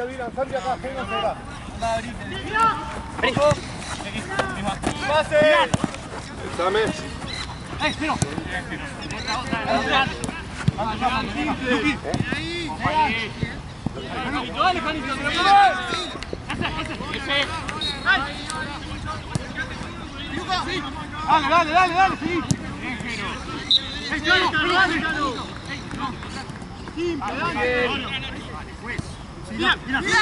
Santi, Dylan, Santi acá, que no se va. ¡Pase! Examen. Espero. Dale, Janito, dale, seguí. Mira.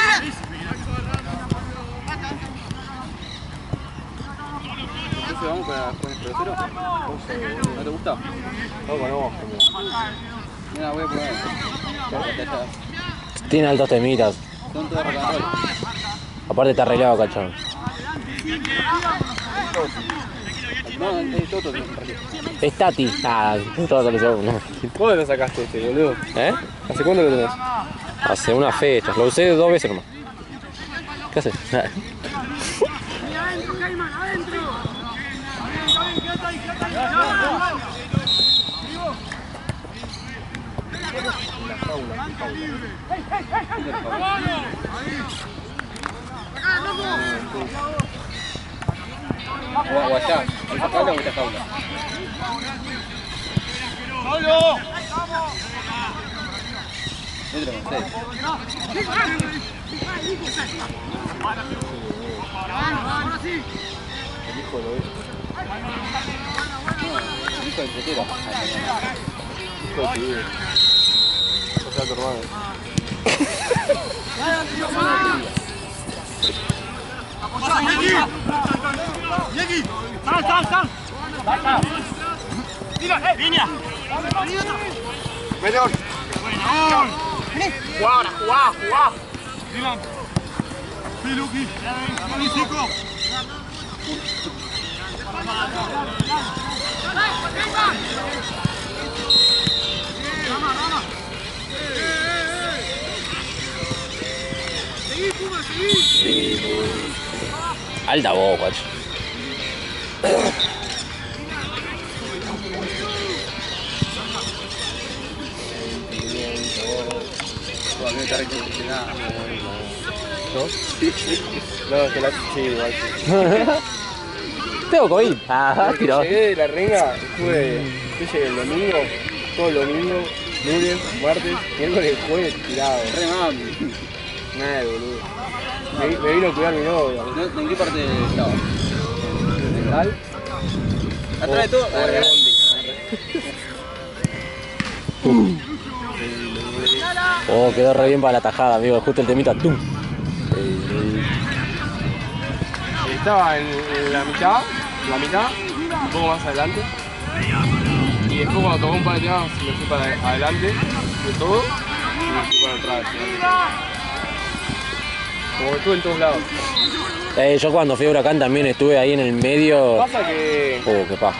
Vamos para con el tercero. ¿No te gusta? No conozco. Mira, voy a probar. Tiene altos temitas. Son todos rock and roll. Aparte está arreglado, cachón. No, es todo en realidad. Es Tati. Ah, todo lo que sea uno. ¿Cuándo lo sacaste este, boludo? ¿Eh? ¿Hace cuándo lo tenés? Hace unas fechas. Lo usé 2 veces nomás. ¿Qué haces? O allá, ¿esta jaula o esta jaula? Entra con 6. El hijo lo es. El hijo del tetero. Hijo de tu vida. O sea, tu hermano. Yegi! Sal! Tira, línea. Mejor. Jugá. Dylan. Sí, Luqui. Vení, chico. Rama. Seguí, Puma, seguí. Alta voz, guacho. Todavía está recondicionada. ¿No? No, que la sí, igual. Tengo COVID. Ah, tiró. Llegué de la renga, yo llegué el domingo, todo el domingo, lunes, martes, miércoles, jueves, tirado. Re mami. Nada, boludo. Me vino a cuidar mi novia. ¿En qué parte estaba? ¿Central? Atrás de todo. O de Oh, quedó re bien para la tajada, amigo. Justo el temita. ¡Tum! Estaba en la mitad, un poco más adelante. Y después cuando tocó un par de temas me fui para adelante de todo y me fui para atrás. Como que estuve en todos lados. Yo cuando fui a Huracán también estuve ahí en el medio. Pasa que Qué paja.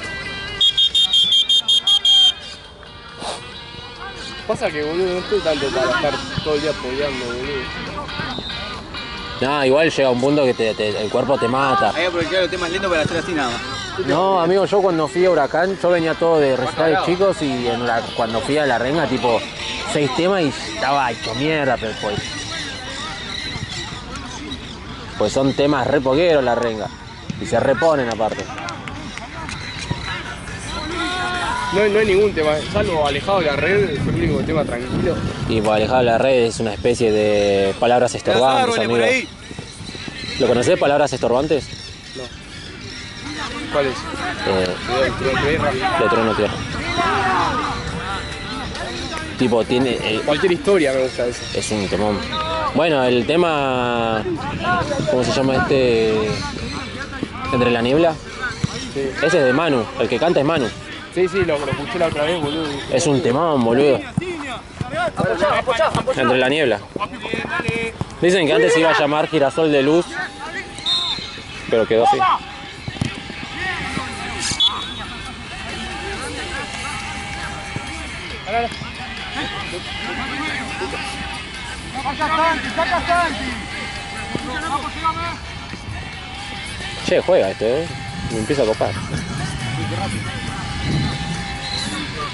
boludo, no estoy tanto para estar todo el día apoyando, boludo. No, igual llega un punto que el cuerpo te mata. Hay que aprovechar los temas lindos para hacer así nada más. No, amigo, yo cuando fui a Huracán, yo venía todo de recitales chicos y cuando fui a la renga, tipo 6 temas y estaba hecho mierda, pero pues son temas re poqueros la renga y se reponen aparte. No hay ningún tema, salvo Alejado de la Red, es el único tema tranquilo. Y pues Alejado de la Red es una especie de palabras estorbantes, amigo. ¿Lo conocés, palabras estorbantes? No. ¿Cuál es? De Trono Tierra. Tipo, tiene... Cualquier historia me gusta eso. Es un temón. Bueno, el tema... ¿Cómo se llama este? Entre la niebla. Sí. Ese es de Manu, el que canta es Manu. Sí, lo escuché la otra vez, boludo. Es un temón, boludo. Entre la niebla. Dicen que antes se iba a llamar Girasol de Luz, pero quedó así. Saca Santi. Che, juega este, me empieza a copar.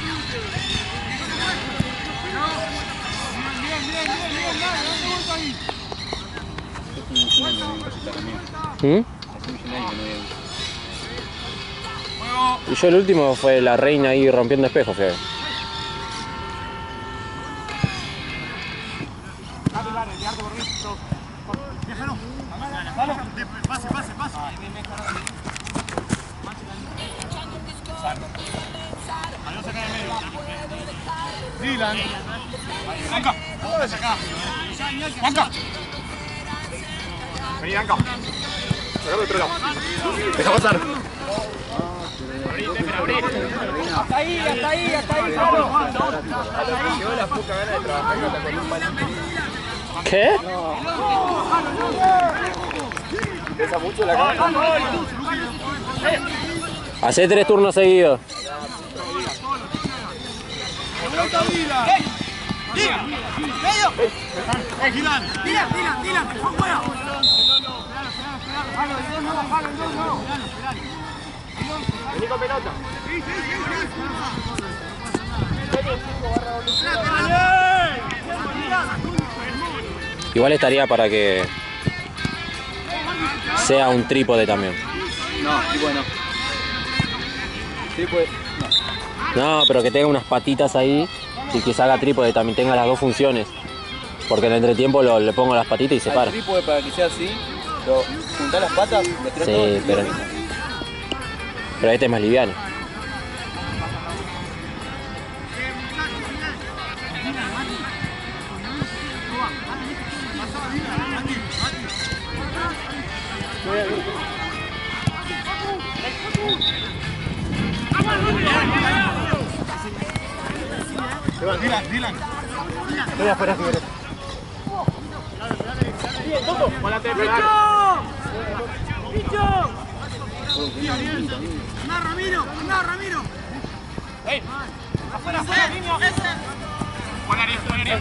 Bien, dale, ahí. ¿Mm? Hace un millón que no veo. Y yo el último fue la reina ahí rompiendo espejos, fue. Pase, pase, pase. Adiós acá en el medio. Dylan. Blanca. Acá. Blanca. Vení, Blanca. Acá por otro lado. Deja pasar. Hasta ahí, hasta ahí, hasta ahí, Pablo. Llevo la poca gana de trabajar con un palito. ¿Qué? Pesa mucho la cara. Hacé 3 turnos seguidos. Dylan, fuera. Vení con pelota. Igual estaría para que sea un trípode también. No, y bueno. Sí, pues. No. No, pero que tenga unas patitas ahí y que se haga trípode, también tenga las dos funciones. Porque en el entretiempo le pongo las patitas y se para. El trípode para que sea así, pero juntar las patas, lo tirás Sí, todo el pero este es más liviano. Dylan. Estoy afuera, Figueroa. Andá, Ramiro. Afuera, niño. Juan Ariel.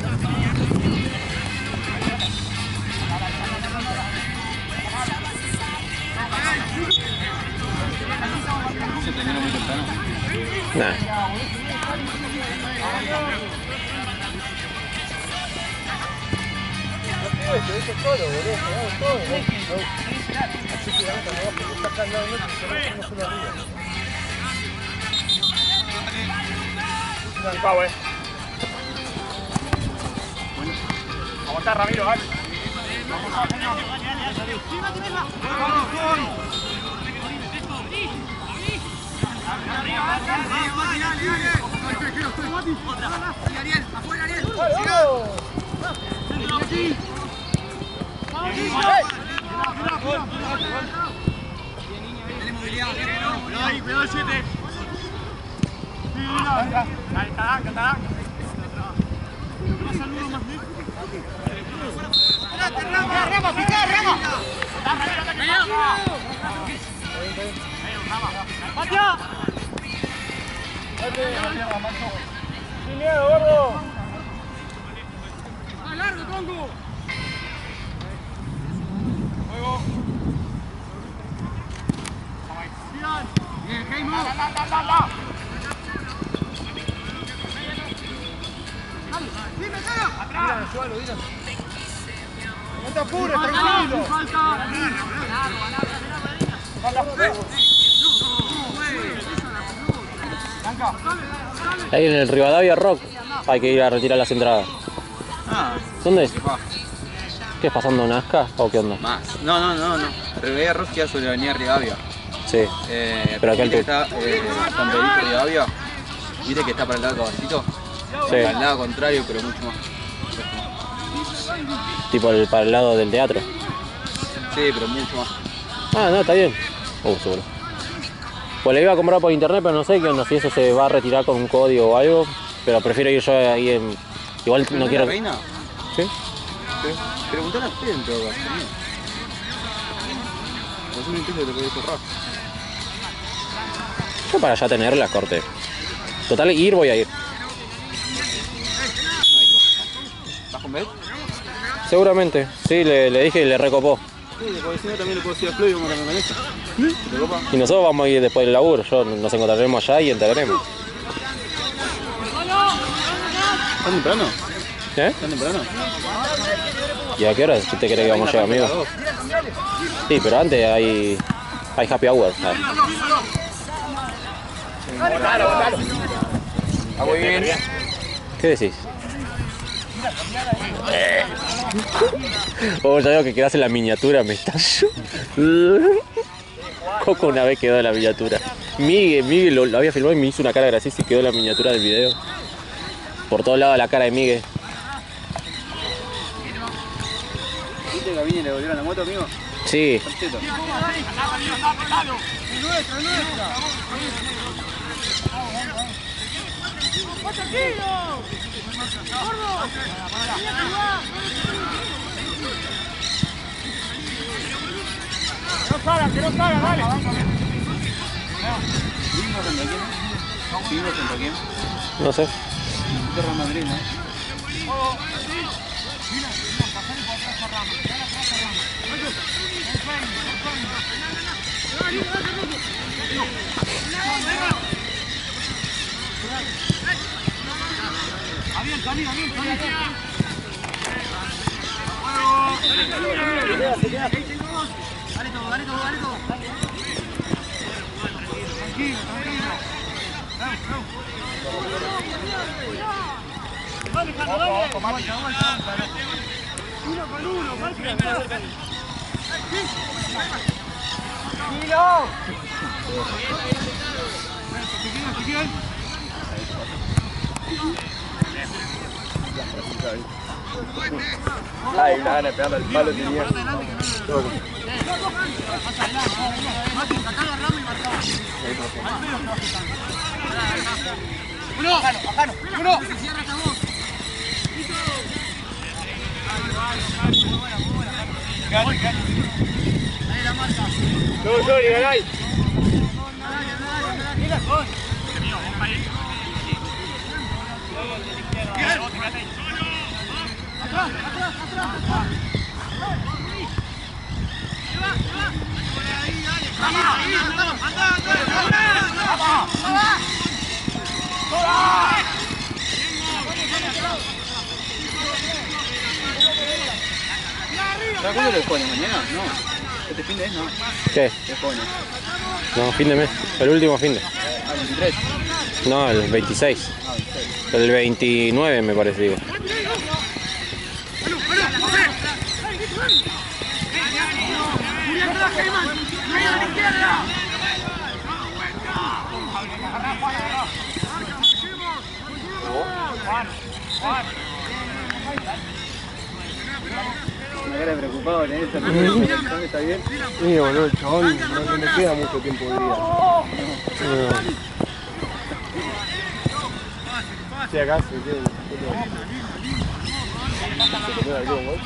Se termina muy temprano. Nah. Pau, Aguantá, Ramiro, dale. Ariel, afuera, Ariel. Tiene movilidad. Cuidado el 7. Catalán. Rama, picar, Rama. ¡Patia! ¡Sin miedo, gordo! ¡Más largo, tronco! ¡Juego! ¡Bien, Jaime! ¡La! ¡Dime, cara! ¡Atrás! ¡Dile al suelo, dile! ¡No te apures, tranquilo! ¡Falta! Ahí en el Rivadavia Rock hay que ir a retirar las entradas. Ah, ¿Dónde es? qué paja. ¿Qué es pasando Nazca o qué onda? Más. No. Rivadavia Rock queda sobre la avenida Rivadavia. Sí. Pero aquel ¿viste que está San Pedrito Rivadavia? ¿Viste que está para el lado del caballito? Sí. Al lado contrario, pero mucho más. Tipo para el lado del teatro. Sí, pero mucho más. Ah, no, está bien. Seguro. Pues le iba a comprar por internet, pero no sé qué onda, si eso se va a retirar con un código o algo. Pero prefiero ir yo ahí en... Igual no quiero... ¿La reina? ¿Sí? Preguntale a usted en todo caso. No es un intento que te puede cerrar. Yo para ya tenerla, corte. Total, ir voy a ir. ¿Vas con Beth? Seguramente. Sí, le dije y le recopó. Sí, porque si no también le puedo decir a Flo y vamos a también con ella. ¿Te copa? Y nosotros vamos a ir después del laburo. Nos encontraremos allá y entraremos. ¿Tan temprano? ¿Eh? ¿Tan temprano? ¿Y a qué hora te querés que vamos a llegar, amigo? A las 2. Sí, pero antes hay happy hour. Está muy bien. ¿Qué decís? Oh, ya veo que quedás en la miniatura, me estallo. Coco una vez quedó en la miniatura. Miguel lo había filmado y me hizo una cara graciosa y quedó en la miniatura del video. Por todos lados la cara de Miguel. ¿Viste que a Vini le volvieron la moto, amigo? Sí. Perfecto. Que no salga, dale. ¿Seguimos contra quién? ¿Seguimos contra quién? No sé. Contra Real Madrid, ¿no? Ay, una gana de pegarle al palo tenía. No, sorry, ganáis. ¿Sabes cuándo lo pone? ¿Mañana? No. ¿Este fin de mes? No. ¿Qué? ¿Qué pone? No, fin de mes. El último fin de. Ah, 23. No, el 26. Ah, 26. El 29 me parece, digo. Una cara de preocupado, tenés esta ¿dónde está bien? Sí, boludo, el chabón no le queda mucho tiempo de vida. Sí, acá se tiene. ¿Se puede algún gol?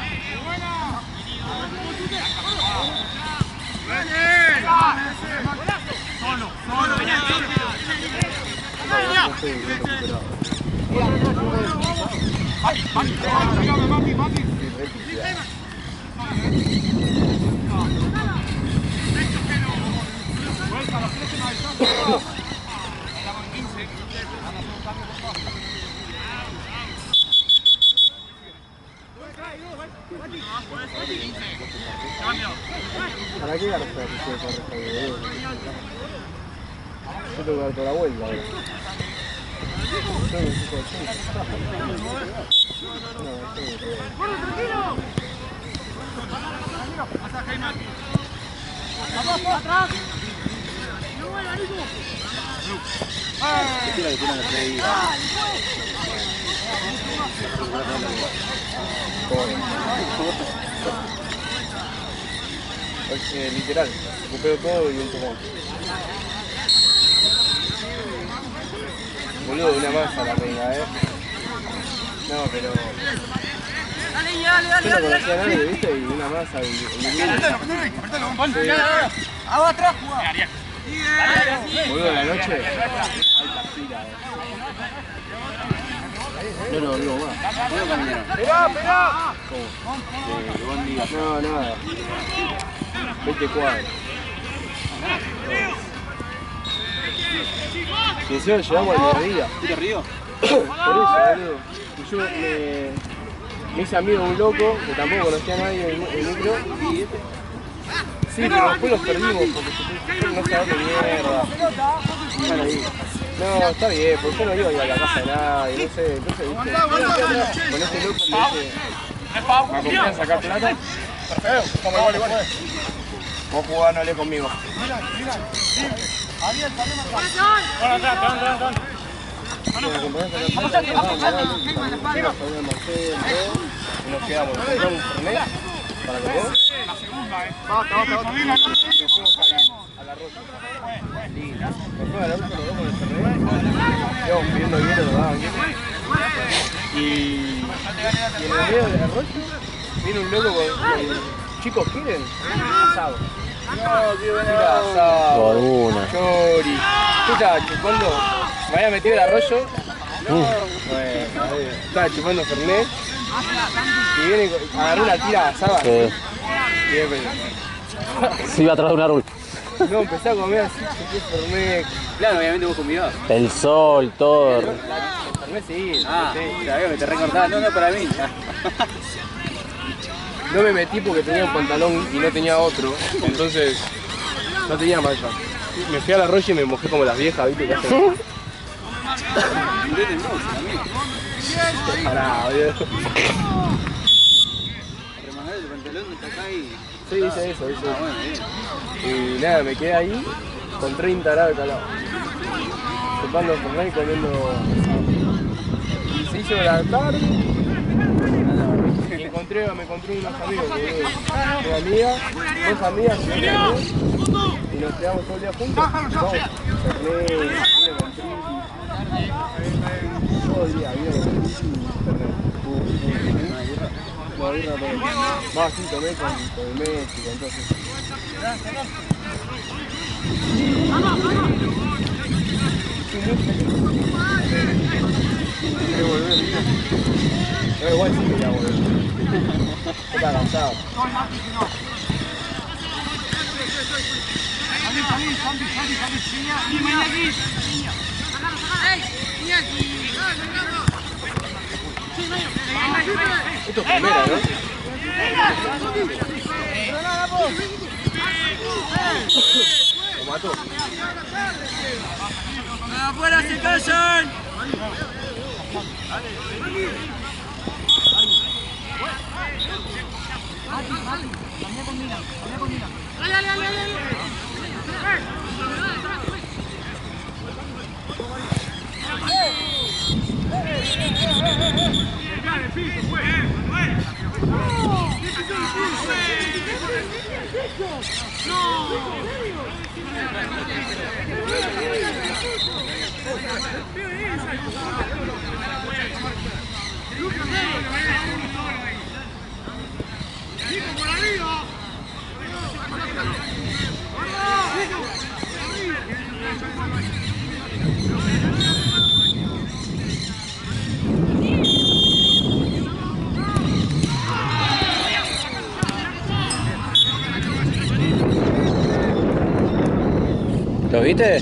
¿Para qué garza se puede correr, boludo? Yo tengo que dar toda la vuelta ahora. Literal, recupero todo y un tomón. Boludo, una masa la reina, No, pero... Yo no conocía a nadie, ¿viste? Y una masa Atrás, jugá. Boludo, la noche... Alta fila, Yo no vivo más. ¿Puedo caminar? Esperá. No, nada. 20 cuadros. Y encima llegamos al mediodía. ¿Tira Río? Por eso, boludo. Y yo Me hice amigo de un loco que tampoco conocía a nadie en el micro. Sí, pero después los perdimos porque no sabía qué mierda. Están ahí. No, está bien, porque yo no iba a ir a la casa de nadie, no sé, entonces viste. Con ese loco me dice, ¿me acompañan a sacar plata? Perfecto, estamos igual. Vos jugás, no hablé conmigo. Bueno, atrás. Y nos quedamos, compramos un fernet para los dos. Basta. Y fuimos a la Rocha. Nos fuimos a la Rocha los dos con el fernet. Íbamos pidiendo hielo, nos daban hielo. Y en el medio de la Rocha viene un loco con chicos, ¿quieren? Asado. No, qué bueno. Por una. Chori. ¿Qué estaba chupando? Me había metido el arroyo. Bueno, estaba chupando fernet. Y viene, agarró una tira asada. Sí. Y después, Se iba atrás de un árbol. no, empecé a comer así, chupé fernet. Claro, obviamente vos convidabas. El sol, todo. El fernet sí. Ah, sí. sabía que te recortaba. No, para mí. No me metí porque tenía un pantalón y no tenía otro. Entonces, no tenía malla. Me fui al arroyo y me mojé como las viejas, ¿viste? Pará, boludo. Remangar el pantalón está acá y... Sí, hice eso. Ah, bueno, bien. Y nada, me quedé ahí con 30 grados de calor. Chupando fernet y comiendo asado. Y se hizo la tarde. Y me encontré unos amigos, una amiga, dos amigas y nos quedamos todo el día juntos. Vamos, fernet, vino con triqui. Todo el día, vino con triqui, fernet. No, birra todo. Más sí, tomé con el Messi, con todo eso. ¿Quieres volver, Lito? No, igual sí quería volver. Está cansado. Esto es primera, ¿no? Lo mató. ¡Afuera se callan! ¿Lo viste?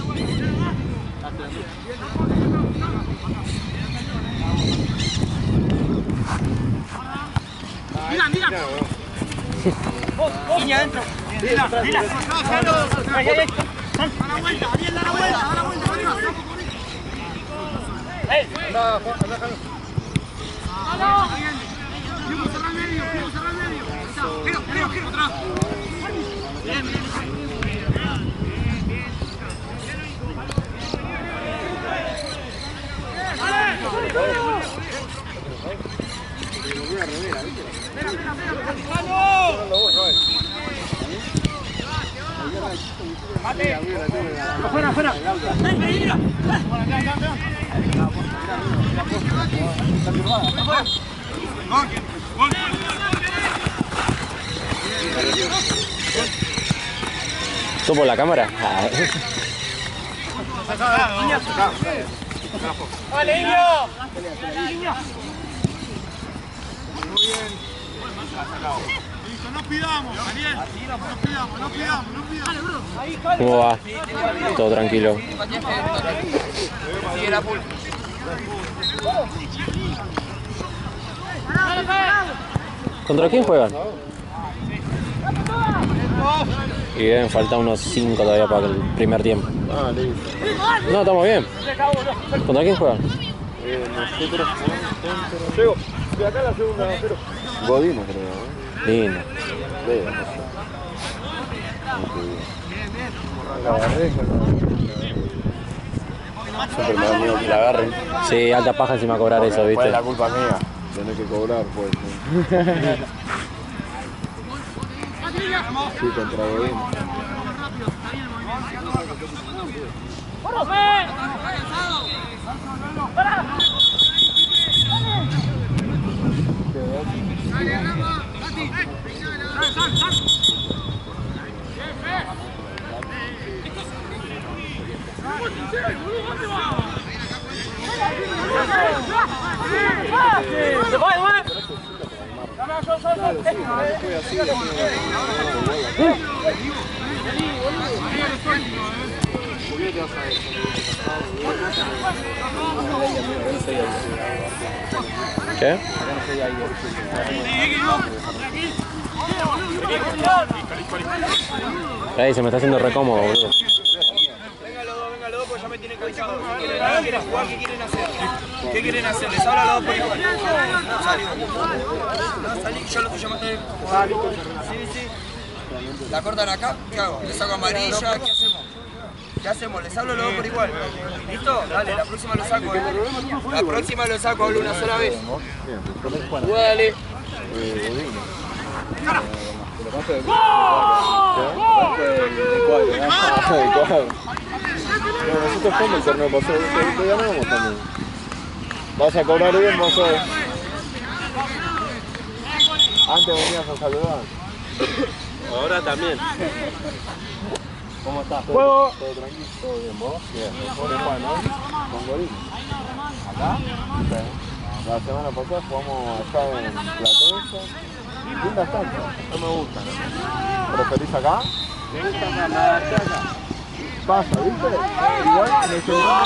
Niña adentro. Mira. Da la vuelta, Ariel, da la vuelta. Anda, Juan, anda, Vamos cerrar el medio. Giro, atrás. Bien. Afuera. ¿Tú por la cámara? ¡Vale, Niño! Muy bien. Listo, no pidamos, Ariel. No pidamos. ¿Cómo va? Todo tranquilo. ¿Contra quién juegan? Y bien, falta unos 5 todavía para el primer tiempo. Ah, listo. No, estamos bien. ¿Contra quién juegan? Nosotros Llego. De acá la segunda, pero. Godino, creo. Lindo. Veo, no sé. La agarré, siempre me da miedo que la agarren. Sí, alta paja encima cobrar eso, Después ¿viste? es la culpa mía. Tenés que cobrar, pues. Sí, contra Godino. ¿Qué? Ahí se me está haciendo re cómodo, boludo. Venga los dos, pues ya me tienen cansado. ¿Qué quieren jugar? ¿Qué quieren hacer? ¿Qué quieren hacer? Les habla a los dos por igual. Salí. No, salí, yo lo estoy llamando. Sí. ¿La cortan acá? ¿Qué hago? ¿Les hago amarilla? ¿Qué hacemos? ¿Qué hacemos? Les hablo a los dos por igual. ¿Listo? Dale, la próxima lo saco. La próxima lo saco, hablo una sola vez. Dale. Nosotros fuimos el torneo pasado, te ganamos también. Vas a cobrar bien, vos sos. Antes venías a saludar. Ahora también. ¿Cómo estás? Juego. ¿Todo tranquilo? ¿Todo bien? ¿Vos? Bien. ¿Con Juan, no? ¿Con Gorín? ¿Acá? Sí. La semana pasada jugamos allá en Platense. Lindas canchas. No me gustan. ¿Preferís acá? Me gusta más acá. Pasa, ¿viste? Igual en el segundo.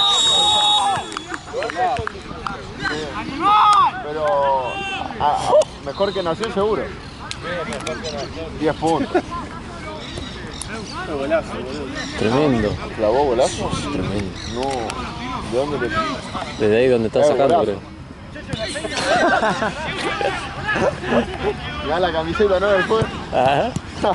Pero mejor que Nación seguro. 10 puntos. Golazo, boludo. Tremendo. ¿Clavó golazo? Tremendo. No. ¿De dónde le.? Desde ahí donde está sacando, golazo. creo. Mirá la camiseta, ¿no? Después. Ajá.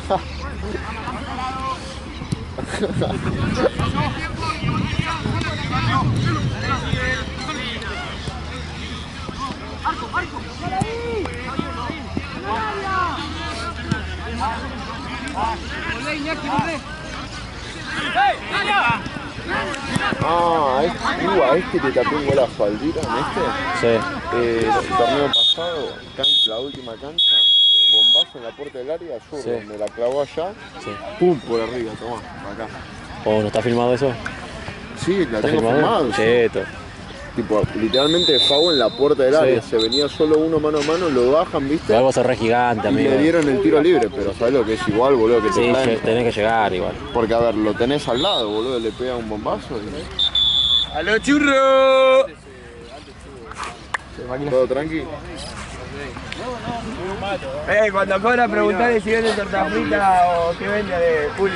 Ah, a este te tapé un golazo al Dira, en este. Sí. El torneo pasado, la última cancha, bombazo en la puerta del área, zurdo, Sí. me la clavó allá, Sí. pum, por arriba, tomá, acá. ¿O no está filmado eso? Sí, la ¿Está tengo filmado. Cheto. Tipo, literalmente Favo en la puerta del Sí. área, se venía solo uno mano a mano, lo bajan, ¿viste? Pero algo se re gigante, Y amigo. le dieron el tiro libre, pero ¿sabes lo que es igual, boludo? Que te Sí, traen? tenés que llegar igual. Porque, a ver, lo tenés al lado, boludo, le pega un bombazo y... ¡A los churros! ¿Todo tranqui? Cuando cobra preguntarle si vende torta frita o qué vende de Juli.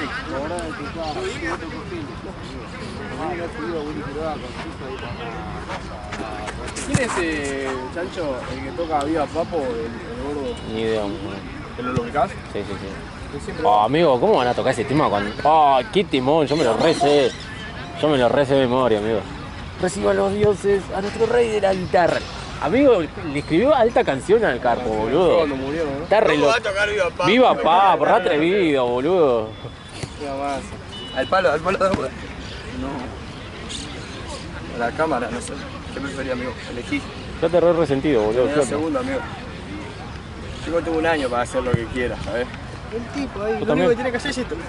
¿Quién es Chancho, el que toca Viva Papo, el gordo? Ni idea. ¿Te lo ubicás? Sí, sí, sí. Oh, amigo, ¿cómo van a tocar ese tema cuando.? Oh, qué timón, yo me lo recé. Yo me lo recé de memoria, amigo. Reciban los dioses a nuestro rey de la guitarra. Amigo, le escribió alta canción al Carpo, boludo. Cuando murió, ¿no? Está re ¿Cómo va a loco. tocar Viva Papo? Viva Papo, re atrevido, boludo. Una masa. Al palo de agua. No. A la cámara, no sé. ¿Qué prefería, amigo? Elegí. Yo te re resentido, boludo. Un segundo, amigo. Yo tengo un año para hacer lo que quiera, ¿sabes? El tipo ahí, lo también. único que tiene que hacer es esto.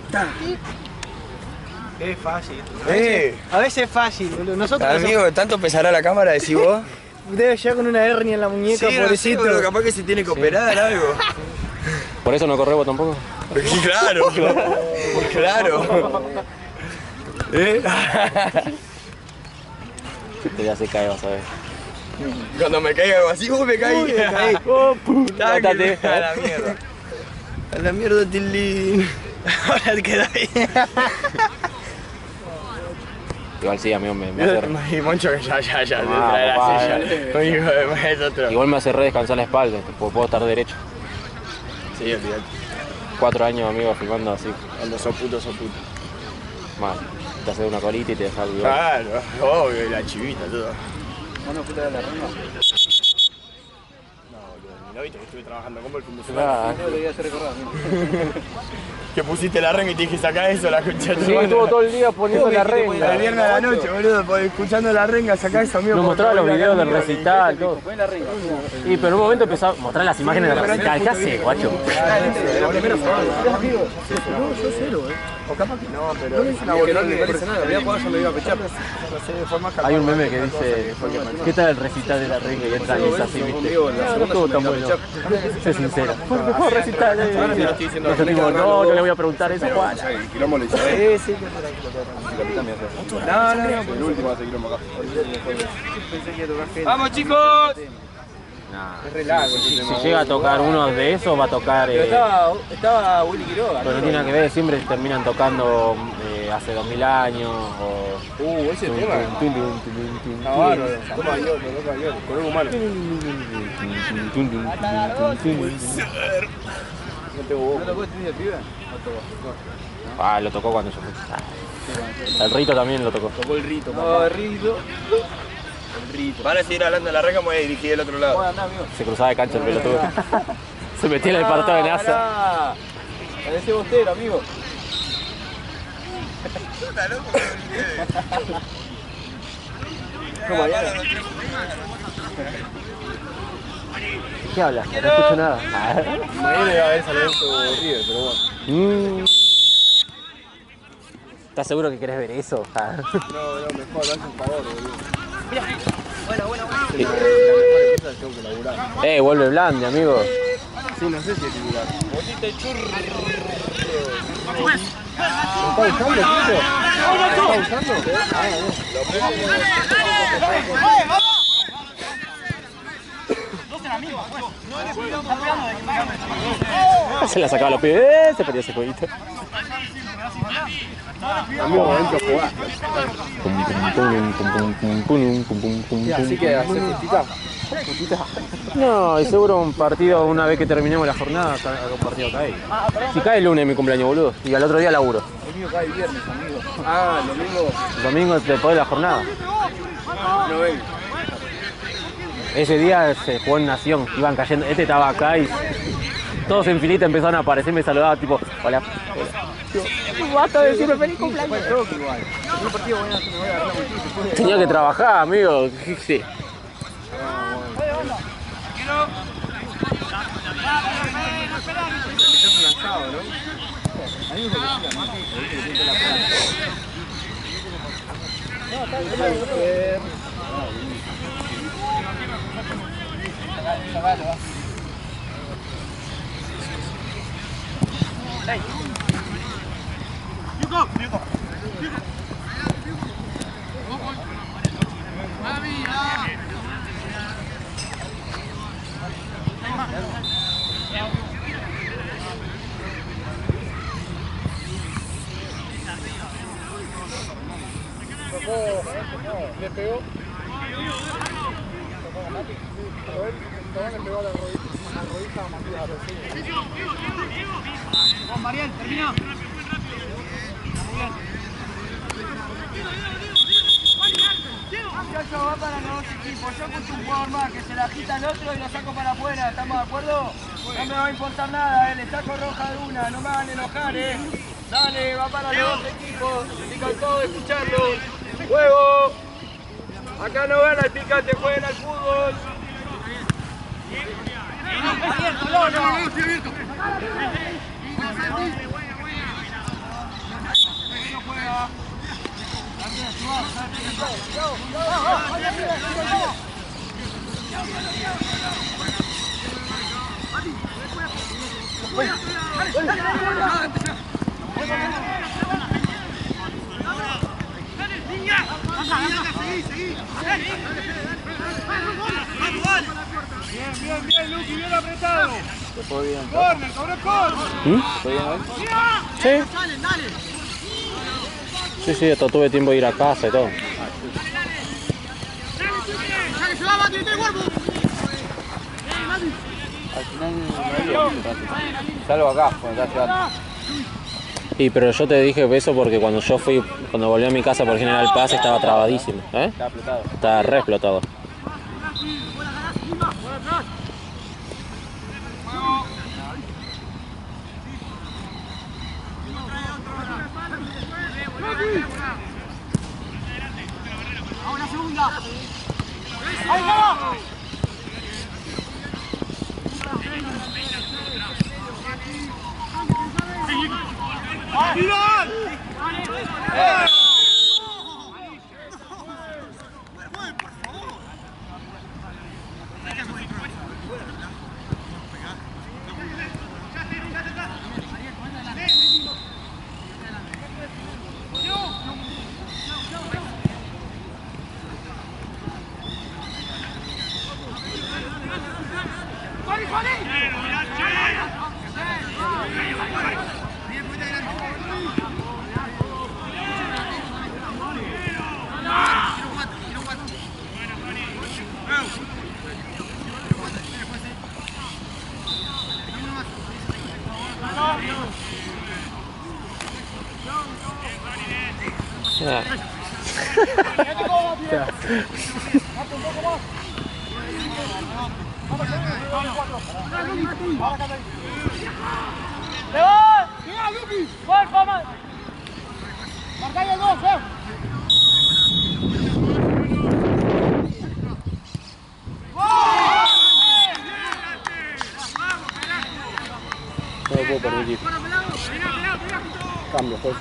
Es fácil. A veces es fácil, boludo. Nosotros Amigo, ¿tanto pesará la cámara, decís vos? debe llegar con una hernia en la muñeca, Sí, no sé, pobrecito. pero capaz que se tiene que operar algo. ¿Por eso no corre vos tampoco? Claro, claro. Te ya se cae, vas a ver. Cuando me caiga algo así, me caí. Oh, puta, A la mierda. A la mierda, Tilín. Ahora quedó ahí. Igual sí, amigo, me hace... Y Moncho que ya, trae la papá. silla. Un hijo de es otro. Igual me hace re descansar la espalda, tipo, puedo estar derecho. Sí, olvidate. 4 años, amigo, filmando así. Cuando sos puto, sos puto. Mal. Te haces una colita y te dejas el Claro, obvio, y la chivita, todo. ¿Cuándo fuiste a la ronda? No, boludo, ¿no viste que estuve trabajando con vos el fin de semana? No, le voy a hacer recordar. Que pusiste la renga y te dije, saca eso, la concha de tu Sí, madre. estuvo todo el día poniendo la El renga. viernes a la noche, boludo, escuchando la renga, saca eso, amigo. Nos mostraba los videos del recital, todo. Pon la renga. Y pero en un momento empezó a mostrar las imágenes del recital. ¿Qué hace, guacho? La primera semana. Amigo, No, yo cero, O capaz que no, pero es una que no boludez. me parece nada. Voy a jugar, yo me iba a pechar. No sé, fue más Hay un capaz meme que otra cosa dice, fue que ¿qué tal el recital de la renga? Y entra Lisa así, ¿viste? Conmigo, la No, no segunda estuvo yo tan me bueno. iba a Sé sincera. Fue el mejor recital de... Ahora sí lo estoy diciendo. Yo digo, no le voy a preguntar eso, Juan. El quilombo lo hice. Sí, capitán me hace. No, el último hace quilombo acá. Pensé que iba a tocar gente. ¡Vamos, chicos! Es re largo ese Si tema. llega a tocar uno de esos, va a tocar... Pero estaba Willy Quiroga. Pero no tiene nada que ver, siempre terminan tocando hace 2000 años o... Ese tema. Está bárbaro. Toma Dios, con un humano. ¿No tocó este día, pibe? No tocó. Ah, lo tocó cuando yo fui. El Rito también lo tocó. Tocó el Rito. No, el Rito. Van a seguir hablando de la renga, me voy a dirigir del otro lado. Bueno, andá, amigo. Se cruzaba de cancha el pelotudo. Se metía en el partado de NASA. Parece bostero, amigo. No, mañana. ¿Qué hablas? No escucho nada. Mañana iba a haber San Lorenzo River, pero bueno. ¿Estás seguro que querés ver eso? No, mejor, haz un favor, boludo. Tengo que laburar. Vuelve Blandi, amigo. Sí, no sé si es titular. Botita y churro. ¿Lo está usando, Chico? ¿Lo está usando? Se la sacaba los pies, se perdía ese jueguito. Amigo, adentro jugar. Así que hacer justita. No, y seguro un partido, una vez que terminemos la jornada, hago un partido acá. Si cae el lunes mi cumpleaños, boludo, y al otro día laburo. El mío cae el viernes, amigo. Ah, el domingo El domingo después de la jornada. no vengo. Ese día se jugó en Nación, iban cayendo, este estaba acá y todos en filita empezaron a aparecer, me saludaban tipo, hola. Basta de decirme feliz cumpleaños. Igual. Un partido bueno, me voy a agarrar un Tenía que trabajar, amigo. Sí. Le pegó. Le pegó a la rodilla a Matías. Juan Mariel, termina. Muchachos, va para los dos equipos. Yo escucho un jugador más que se la agita al otro y lo saco para afuera. ¿Estamos de acuerdo? No me va a importar nada, le saco roja de una. No me van a enojar, Dale, va para los dos equipos. Estoy cansado de escucharlos. ¡Juego! Acá no gana el picante, jueguen al fútbol. ¡Abierto, Lono! ¡Estoy abierto! Bien, Luqui, bien apretado. ¿Se fue bien? Corner, corner. ¿Se fue bien hoy? Sí. Sí, hasta tuve tiempo de ir a casa y todo. Al final no había mucho tráfico. Salvo acá, cuando estás llegando. Y pero yo te dije eso porque cuando volví a mi casa por General Paz estaba trabadísimo, ¿eh? Está apretado. Estaba re explotado. Ahora segunda. Ahí va. No lo puedo permitir. Cambio, pues.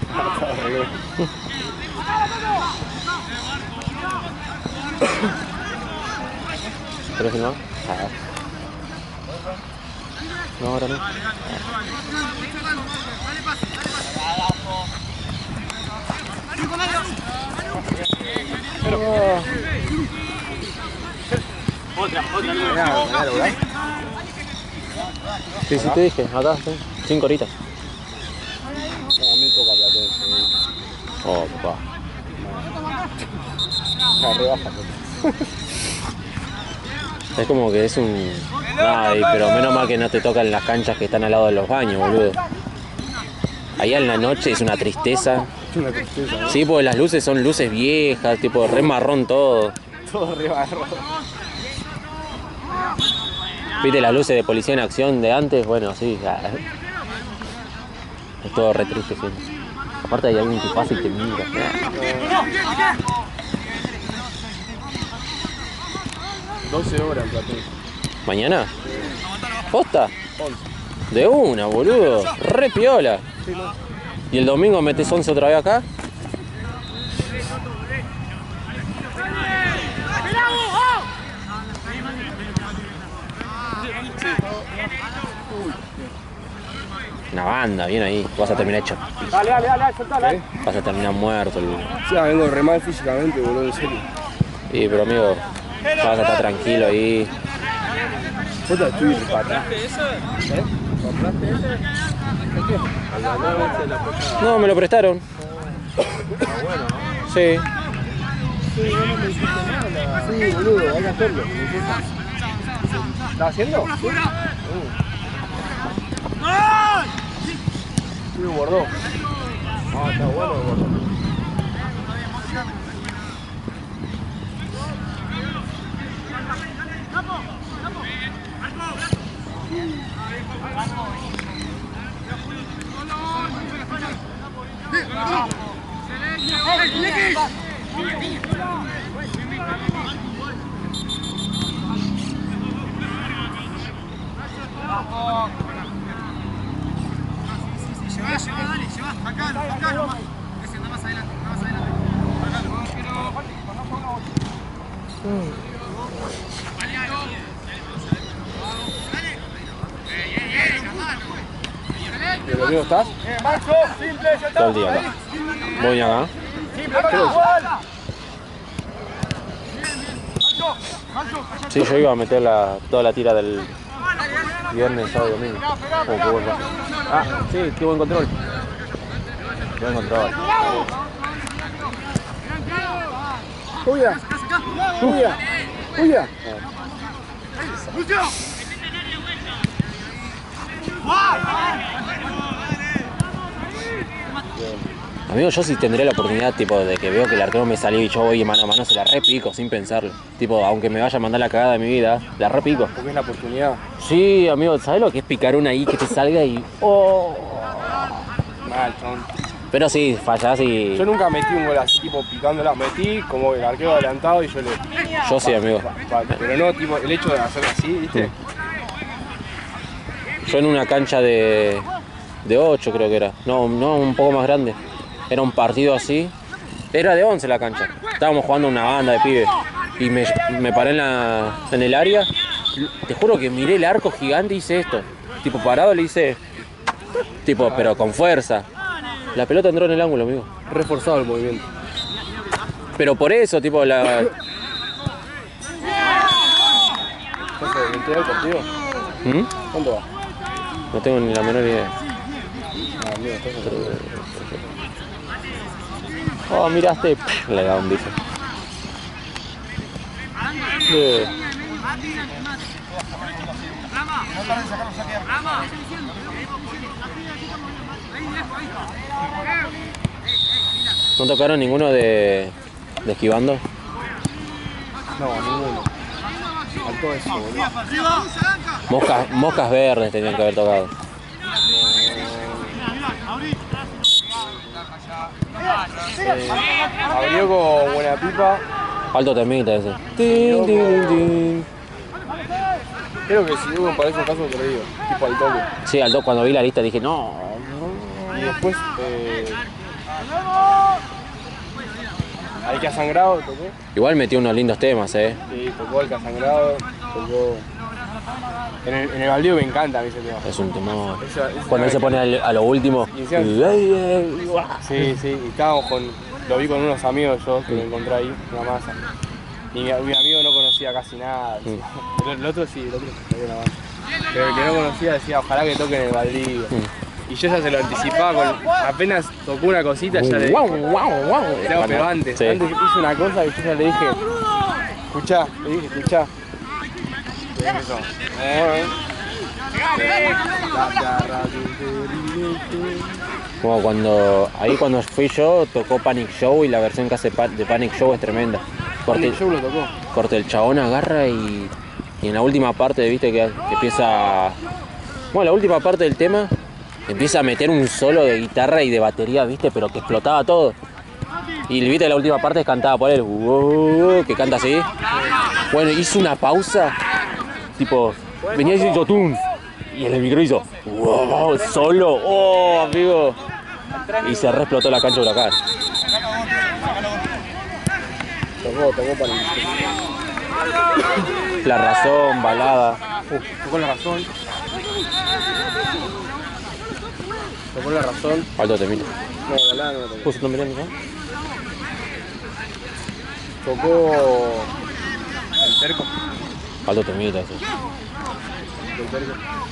¿Pero si no? No, ahora no. Sí, sí te dije, acá, sí. 5 horitas. No, a mí toca Platense. Oh, papá. Ya, rebaja. Es como que es un... Ay, pero menos mal que no te tocan las canchas que están al lado de los baños, boludo. Allá en la noche es una tristeza. Es una tristeza, ¿no? Sí, porque las luces son luces viejas, tipo re marrón todo. Todo rebarro. ¿Viste las luces de policía en acción de antes? Bueno, sí. Es todo re triste siempre. Aparte hay alguien que pasa y te mira. 12 horas en Platense. ¿Mañana? ¿Posta? 11. De una, boludo. Re piola. Sí, no. ¿Y el domingo metes 11 otra vez acá? Una banda, bien ahí. Vas a terminar hecho. Dale, soltala. Vas a terminar muerto. Sí, vengo re mal físicamente, boludo, en serio. Sí, pero amigo, vas a estar tranquilo ahí. ¿Vos te estuviste para atrás? ¿Eh? ¿Compraste ese? ¿Qué? No, me lo prestaron. Bueno, ¿no? Sí. Sí, no me dijiste nada. Sí, boludo, hay que hacerlo. ¿Estás haciendo? Sí. Sí, guardó. Ah, está bueno, guardó. ¿Y el domingo estás? Todo el día acá. Voy acá. Sí, yo iba a meter toda la tira del viernes, sábado y domingo. Oh, qué buen pase. Ah, sí, qué buen control. Buen control. ¡Huya! ¡Huya! ¡Huya! Amigo, yo sí tendré la oportunidad, tipo, de que veo que el arquero me salió y yo voy mano a mano, se la repico sin pensarlo. Tipo, aunque me vaya a mandar la cagada de mi vida, la repico. Porque es la oportunidad. Sí, amigo, ¿sabes lo que es picar una ahí que te salga y... Oh. Mal, chabón. Pero sí, fallás y... Yo nunca metí un gol así, tipo picándola. Metí como el arquero adelantado y yo le... Yo sí, amigo. Pero no, tipo, el hecho de hacer así, ¿viste? Yo en una cancha de 8 creo que era. No, un poco más grande. Era un partido así. Era de 11 la cancha. Estábamos jugando una banda de pibes. Y me paré en el área. Te juro que miré el arco gigante y hice esto. Tipo parado le hice... Tipo, pero con fuerza. La pelota entró en el ángulo, amigo. Reforzado el movimiento. Pero por eso, tipo, la... ¿Entró el partido? ¿Mm? ¿Cuánto va? No tengo ni la menor idea. Ah, amigo, Oh, miraste. Le da un bicho. ¿No tocaron ninguno de esquivando? No, ninguno. Faltó eso, boludo. Moscas verdes tenían que haber tocado. Abrió con buena pipa. Alto temita ese. Tin, tin, tin. Creo que si hubo parece un caso te lo digo. Tipo al toque. Sí, Alto, cuando vi la lista dije, no. Y después... Ahí que ha sangrado, tocó. Igual metió unos lindos temas, Sí, tocó el que ha sangrado, tocó... En el baldío me encanta a mí ese tema. Es un temor. Esa Cuando él se pone a lo último. Y encima- Sí, sí, y estábamos lo vi con unos amigos yo que lo encontré ahí, una masa. Y mi amigo no conocía casi nada. El otro sí, el otro sabía una masa. Pero el que no conocía decía, ojalá que toquen el baldío. Y yo ya se lo anticipaba, apenas tocó una cosita ya le dije. No, pero antes hizo una cosa que yo ya le dije, escuchá, Le dije eso. Como cuando fui yo, tocó Panic Show y la versión que hace de Panic Show es tremenda. Panic Show lo tocó. Corte, el chabón agarra y en la última parte, viste, que empieza... Bueno, la última parte del tema, empieza a meter un solo de guitarra y de batería, viste, pero que explotaba todo. Y viste, la última parte es cantada por él, que canta así. Bueno, hizo una pausa, tipo, venía diciendo tum, y en el micro hizo, wow, solo, oh, amigo. Y se re explotó la cancha de Huracán. Tocó Panic Show. La razón, balada. Tocó la razón. Tocó la razón. Alto temita. No, balada no lo tocó. ¿Estás mirando, no? Tocó el terco. Alto temita, eso. El terco.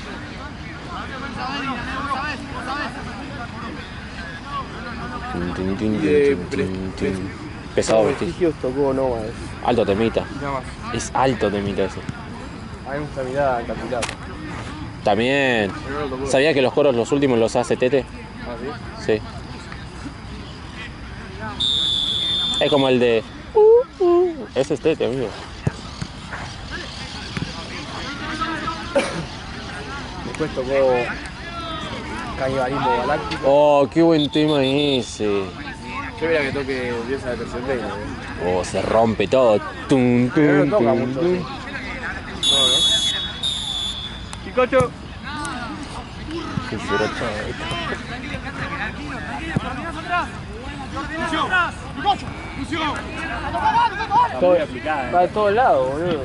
Pesado Los vestir. vestigios tocó Nómades. Alto temita. Nada más. Es alto temita ese. A mí me gusta mirar en Capital. También. Pero no lo tocó. ¿Sabía que los coros los últimos los hace Tete? ¿Ah, sí? Sí. Es como el de... Ese es Tete, amigo. Después tocó Canibalismo Galáctico. Oh, qué buen tema ese. Yo veía que toque Diosa de Terciopelo. Oh, se rompe todo. Tum, Pero tum, no toca tum, mucho. tum. ¿No? Picocho. Qué cerocho. Todo aplicada. Va de todos lados, boludo.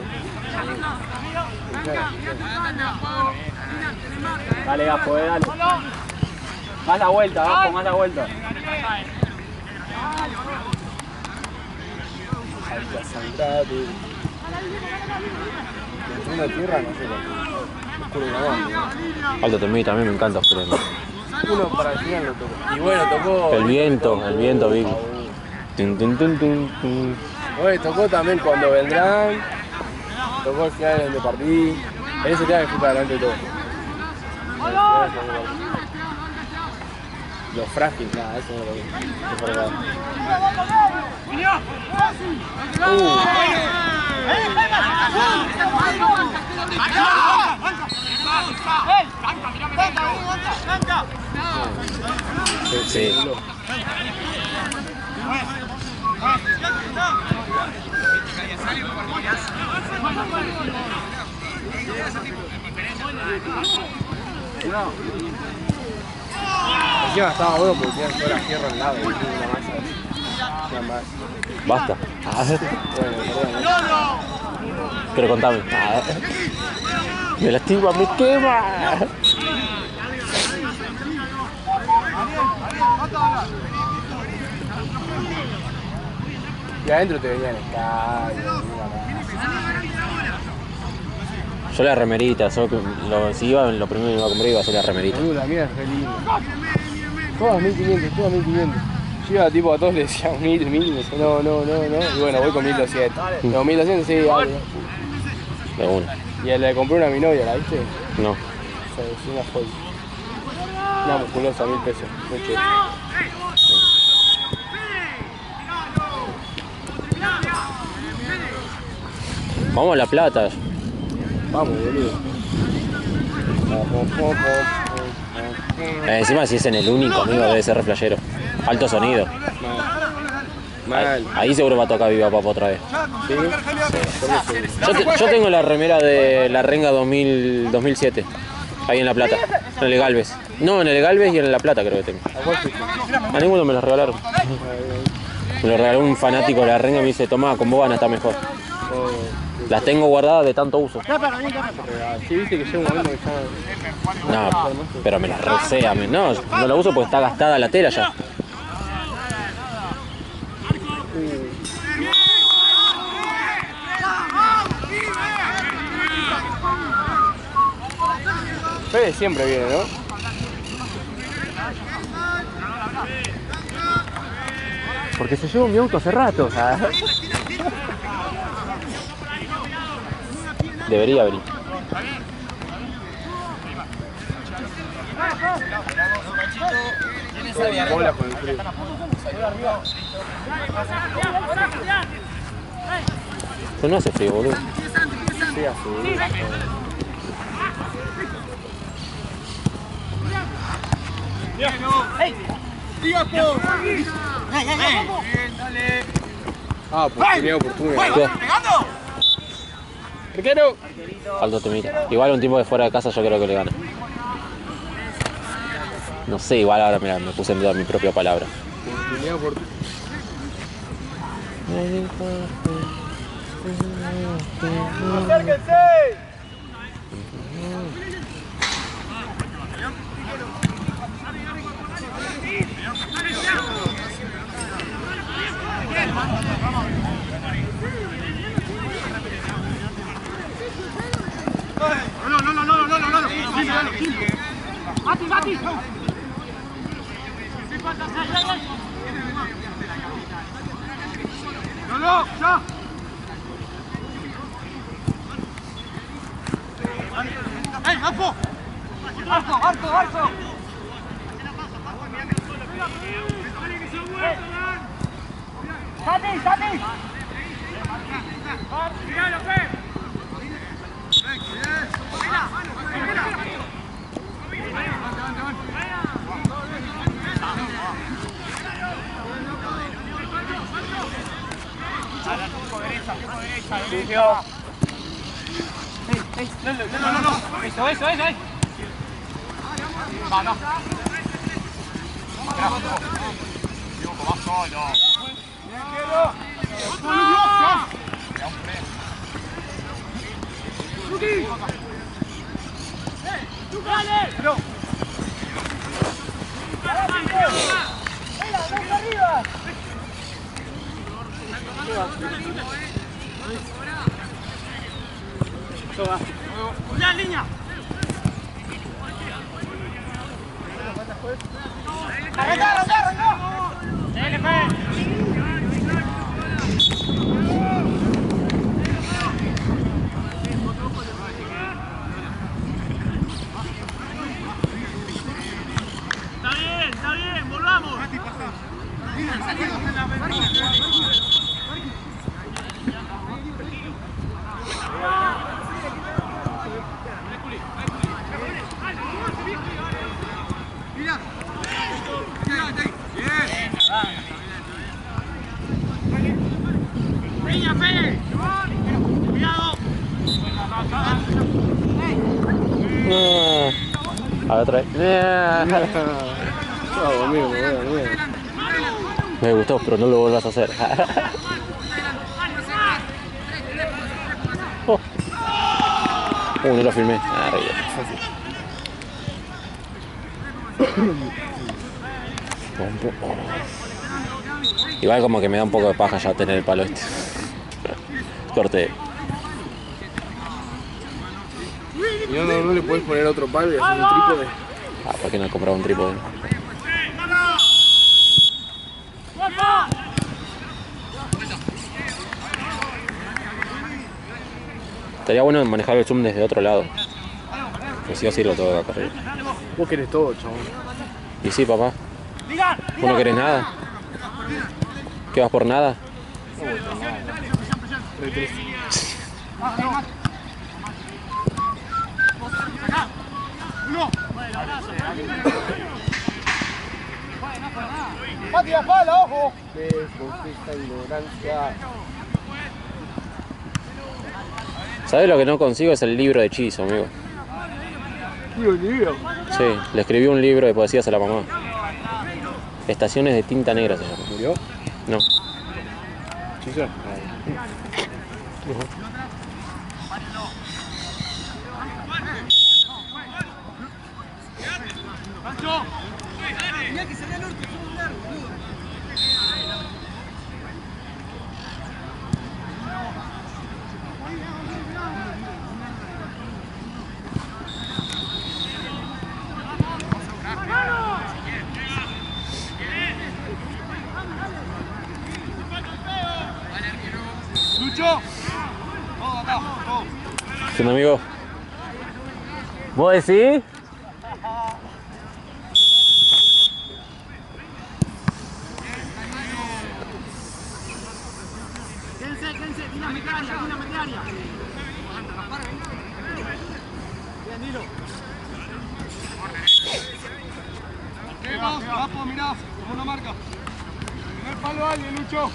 Dale, Gaspo, dale. Más la vuelta, Gaspo, más la vuelta. La Santa de una tierra, no sé cuál. Alto temita, a mí me encanta Oscuro. Uno para el final lo tocó. Y bueno, tocó. El viento, Vicky. Tun, tun, tun, tun, tun. Bueno, tocó también Cuando Vendrán. Tocó el final donde partí. En ese tema que fui para adelante todo. Los frágiles, nada, eso no lo vi. Sí. Encima estaba bueno porque tenían toda la tierra al lado y una masa. Una más. Basta. Bueno, perdón. Pero contame. Me lastima, me quema. Y adentro te venían escabos. Yo la remerita, si iba, lo primero que iba a comprar iba a ser la remerita. La mía es re linda. Todas 1500, todas 1500. Yo iba tipo a todos les decía 1000, y me decía no. Y bueno, voy con 1200. No, 1200 sí, algo. De una. Y le compré una a mi novia, ¿la viste? No. O sea, es una joya. Una musculosa, 1000 pesos. Muy chévere. Vamos a La Plata. Vamos, boludo. Encima si es en el único, amigo, debe ser re flashero. Alto sonido. Mal. Ahí seguro va a tocar Viva Papa otra vez. ¿Sí? Yo tengo la remera de la Renga 2007. Ahí en La Plata. En el Galvez. No, en el Galvez y en La Plata creo que tengo. ¿A cuál fuiste? A ninguno me los regalaron. Me lo regaló un fanático de la Renga y me dice, tomá, con vos van a estar mejor. Las tengo guardadas de tanto uso. Sí, viste que llega un momento que ya... No, pero me las recea. No la uso porque está gastada la tela ya. Fede siempre viene, ¿no? Porque se llevó mi auto hace rato. Debería venir. Bola con el frío. Pero no hace frío, boludo. Sí, azul. Ah, oportunidad. Riquero. Alto temita. Igual un tipo de fuera de casa yo creo que le gana. No sé, igual ahora me puse en duda mi propia palabra. ¡Acérquense! Mati. No, ya. ¡Arco! ¡Sati! No. Eso. Va. Va solo. ¡Ya, línea! ¡Arranca, arranca, arranca! Está bien, volvamos. Peña, Fede. Cuidado. A ver, otra vez. Chao, amigo, me voy a dormir. Me gustó, pero no lo vuelvas a hacer. No lo filmé. Igual como que me da un poco de paja ya tener el palo este. Corte. ¿Y no le puedes poner otro palo y hacer un trípode? Ah, ¿por qué no he comprado un trípode? Estaría bueno manejar el zoom desde otro lado. Que sí o sí lo tengo que correr. Vos querés todo, chabón. Y sí, papá. ¿Vos no querés nada? ¿Qué vas por nada? ¡Mati, la pala, ojo! Esta ignorancia. ¿Sabés lo que no consigo? Es el libro de hechizo, amigo. Libro. Sí, le escribí un libro de poesías a la mamá. Estaciones de tinta negra se llama. ¿Murió? No. ¿Chica? ¡Lucho! Todo acá, todo. ¿Qué onda, amigo? ¿Vos decís? Quédense, dinámica área. Bien, Dilo. Vamos, mirá, como una marca. Primer palo a alguien, Lucho.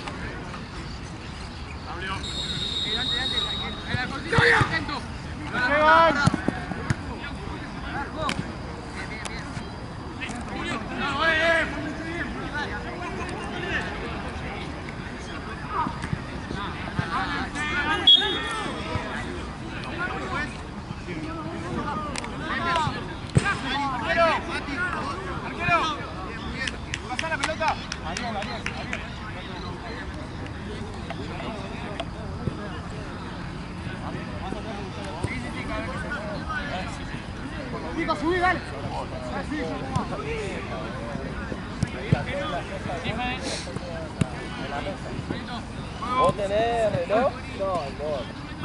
Pasa la pelota. Nico, subí, dale. ¿Vos tenés reloj? No, no.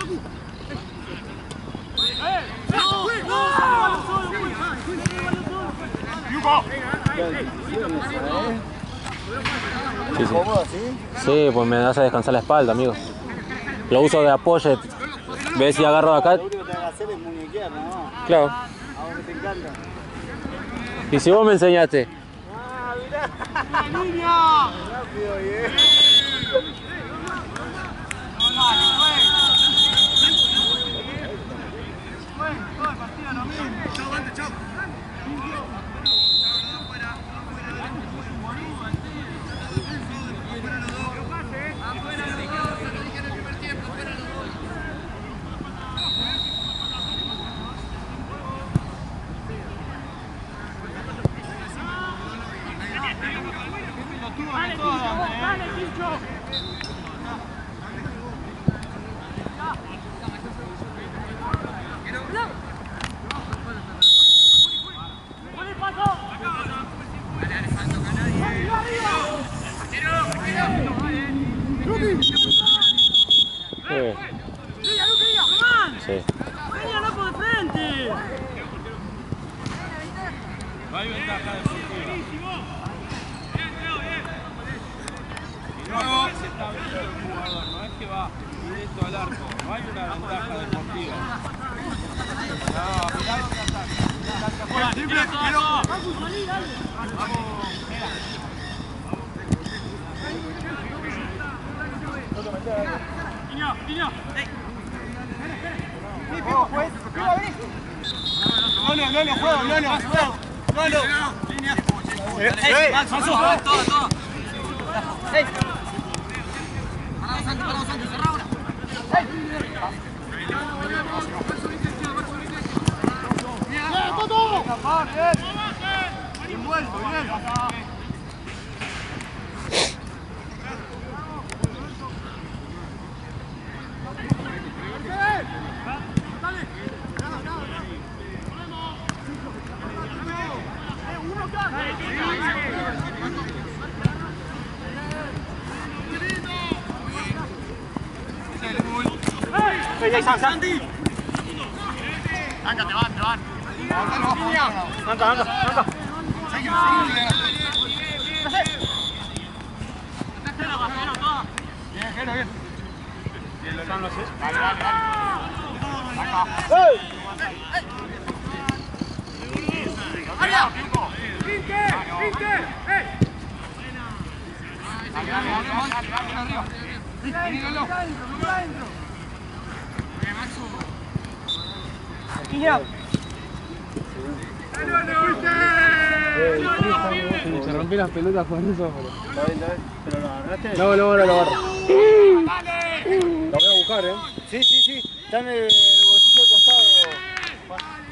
Sí, sí. Sí, pues me hace descansar la espalda, amigo. Lo uso de apoyo. ¿Ves si agarro de acá? Lo único que te vas a hacer es muñequear, ¿no? Claro. A vos te encanta. ¿Y si vos me enseñaste? ¡Ah, mirá! ¡Línea! Rápido, bien. Todo el partido lo mismo. Chau, antes, chau. Dale, Tincho. hay ventaja deportiva. No se está abriendo el jugador, no es que va directo al arco, no hay una ventaja deportiva. No, mirá lo que ataca. Simple, pero... Vamos, Niño, niño. No, juego, no. Línea. Todo. Paramos antes, cerra ahora. Bien, Toto. Bien vuelto, bien. Santi. Te van. Anca. Seguimos. Bien, Jero, bien. Bien, lo están los seis. Dale. Acá. ¡Arriba! ¡Pinte! Dale, arriba. Dígalo. Se rompió las pelotas con eso. Pero lo agarraste. No lo agarro. Lo voy a buscar, Sí. Está en el bolsillo del costado.